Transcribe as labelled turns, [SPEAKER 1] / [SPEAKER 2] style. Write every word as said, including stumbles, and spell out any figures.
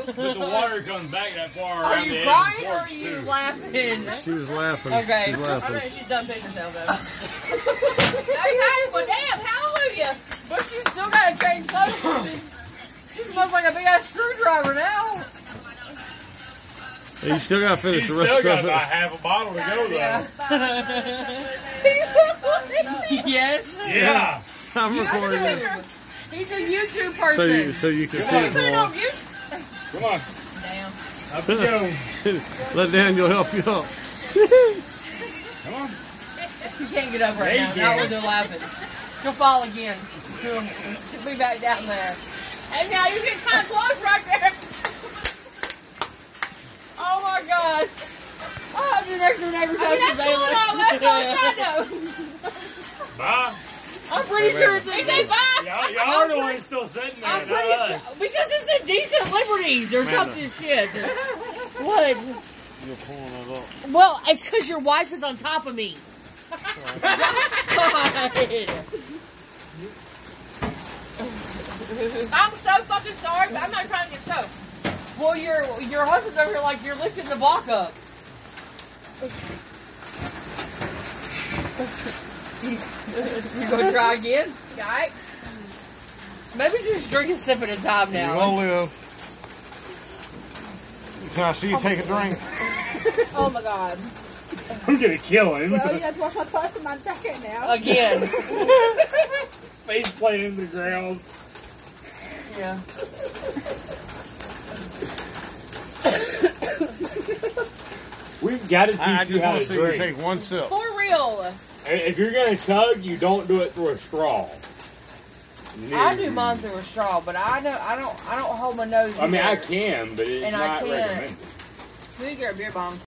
[SPEAKER 1] But the water comes back that far
[SPEAKER 2] Are
[SPEAKER 1] around
[SPEAKER 2] you
[SPEAKER 1] the
[SPEAKER 2] crying
[SPEAKER 1] edge
[SPEAKER 2] or
[SPEAKER 1] of
[SPEAKER 2] are
[SPEAKER 1] the
[SPEAKER 2] you
[SPEAKER 1] porch,
[SPEAKER 2] laughing?
[SPEAKER 3] She was laughing.
[SPEAKER 2] Okay.
[SPEAKER 3] She's
[SPEAKER 4] I
[SPEAKER 3] laughing.
[SPEAKER 4] mean, she's done picking herself though.
[SPEAKER 2] Hey, hey, well, damn, hallelujah. But you still gotta change clothes. She smells like a big ass screwdriver now.
[SPEAKER 3] Hey, you still gotta
[SPEAKER 1] too.
[SPEAKER 3] finish
[SPEAKER 1] You
[SPEAKER 3] the rest
[SPEAKER 1] still
[SPEAKER 3] of
[SPEAKER 1] got about
[SPEAKER 3] it.
[SPEAKER 1] half a bottle to go though.
[SPEAKER 2] Yeah. Yes.
[SPEAKER 1] Yeah.
[SPEAKER 3] I'm recording it.
[SPEAKER 2] He's a YouTube
[SPEAKER 3] So you,
[SPEAKER 2] person.
[SPEAKER 3] so you can
[SPEAKER 1] Come
[SPEAKER 3] see
[SPEAKER 1] on.
[SPEAKER 3] it
[SPEAKER 2] Put it on
[SPEAKER 3] more.
[SPEAKER 2] YouTube.
[SPEAKER 1] Come on.
[SPEAKER 4] Damn.
[SPEAKER 1] Up you go.
[SPEAKER 3] Let Daniel help you up.
[SPEAKER 1] Come on.
[SPEAKER 2] She can't get up right
[SPEAKER 1] There you
[SPEAKER 2] now.
[SPEAKER 1] go.
[SPEAKER 2] Not when they're laughing. She'll fall again. She'll, she'll be back down there. Hey, now you get kind of close right there. Oh my God. I'll have your next one every
[SPEAKER 4] I
[SPEAKER 2] time
[SPEAKER 4] mean,
[SPEAKER 2] she's
[SPEAKER 4] that's cool though. Let's go inside though.
[SPEAKER 1] Bye.
[SPEAKER 2] I'm pretty sure it's
[SPEAKER 4] He
[SPEAKER 2] in
[SPEAKER 4] said bye.
[SPEAKER 1] Y'all, y'all are the ones still sitting there.
[SPEAKER 2] I'm
[SPEAKER 1] not
[SPEAKER 2] pretty
[SPEAKER 1] us.
[SPEAKER 2] sure. Because it's the Decent Liberties or
[SPEAKER 3] Amanda.
[SPEAKER 2] something shit. What?
[SPEAKER 3] You're pulling it up.
[SPEAKER 2] Well, it's because your wife is on top of me. God.
[SPEAKER 4] I'm so fucking sorry, but I'm not trying to get soaked.
[SPEAKER 2] Well, your your husband's over here like you're lifting the block up. You gonna try again?
[SPEAKER 4] You alright?
[SPEAKER 2] Maybe just drink a sip at a time
[SPEAKER 3] You're
[SPEAKER 2] now.
[SPEAKER 3] gonna live. Can I see you take a drink?
[SPEAKER 4] Oh my God.
[SPEAKER 1] I'm gonna kill him.
[SPEAKER 4] Well, you have to wash my clothes and my jacket now.
[SPEAKER 2] Again.
[SPEAKER 1] Face plant in the ground.
[SPEAKER 2] Yeah.
[SPEAKER 1] We've got to teach
[SPEAKER 3] I, I
[SPEAKER 1] you
[SPEAKER 3] just
[SPEAKER 1] how
[SPEAKER 3] want
[SPEAKER 1] to
[SPEAKER 3] to see you
[SPEAKER 1] drink.
[SPEAKER 3] take one sip.
[SPEAKER 4] For real.
[SPEAKER 1] If you're gonna chug, you don't do it through a straw.
[SPEAKER 2] I do mine through a straw, but I know I don't I don't hold my nose.
[SPEAKER 1] I mean, I
[SPEAKER 2] either.
[SPEAKER 1] can, but it's
[SPEAKER 2] And I
[SPEAKER 1] not
[SPEAKER 2] can't.
[SPEAKER 1] recommended.
[SPEAKER 4] We get a beer bomb.